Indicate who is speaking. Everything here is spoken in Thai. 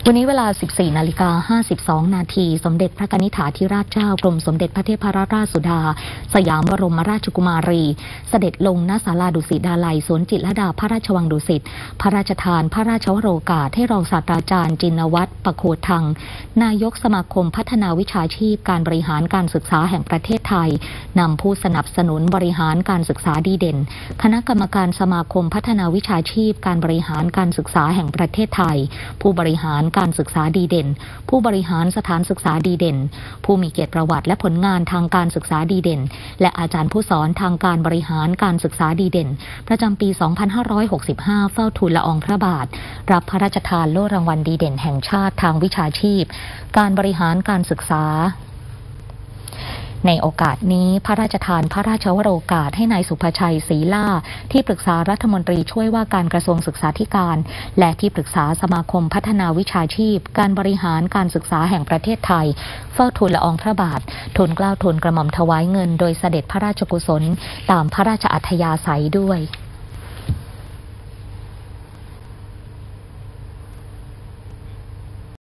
Speaker 1: วันนี้เวลา 14:52 นาทีสมเด็จพระกนิษฐาธิราชเจ้ากรมสมเด็จพระเทพรัตนราชสุดาสยามบรมราชกุมารีเสด็จลงณศาลาดุสิตดาลัยสวนจิตรลดาพระราชวังดุสิตพระราชทานพระราชวโรกาสให้รองศาสตราจารย์จินวัฒน์ประโคทังนายกสมาคมพัฒนาวิชาชีพการบริหารการศึกษาแห่งประเทศไทยนำผู้สนับสนุนบริหารการศึกษาดีเด่นคณะกรรมการสมาคมพัฒนาวิชาชีพการบริหารการศึกษาแห่งประเทศไทยผู้บริหารการศึกษาดีเด่นผู้บริหารสถานศึกษาดีเด่นผู้มีเกียรติประวัติและผลงานทางการศึกษาดีเด่นและอาจารย์ผู้สอนทางการบริหารการศึกษาดีเด่นประจำปี 2565 เฝ้าทูลละอองพระบาทรับพระราชทานโล่รางวัลดีเด่นแห่งชาติทางวิชาชีพการบริหารการศึกษาในโอกาสนี้พระราชทานพระราชวโรกาสให้นายสุภชัยศรีล่าที่ปรึกษารัฐมนตรีช่วยว่าการกระทรวงศึกษาธิการและที่ปรึกษาสมาคมพัฒนาวิชาชีพการบริหารการศึกษาแห่งประเทศไทยเฝ้าทูลละอองพระบาททูลเกล้าทูลกระหม่อมถวายเงินโดยเสด็จพระราชกุศลตามพระราชอัธยาศัยด้วย